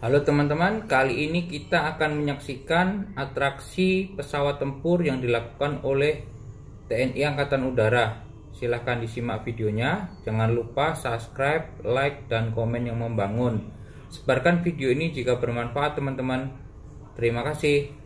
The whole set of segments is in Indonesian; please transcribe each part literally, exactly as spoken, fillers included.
Halo teman-teman, kali ini kita akan menyaksikan atraksi pesawat tempur yang dilakukan oleh T N I Angkatan Udara. Silahkan disimak videonya. Jangan lupa subscribe, like, dan komen yang membangun. Sebarkan video ini jika bermanfaat teman-teman. Terima kasih.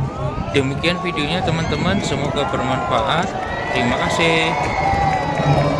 Demikian videonya teman-teman, semoga bermanfaat. Terima kasih.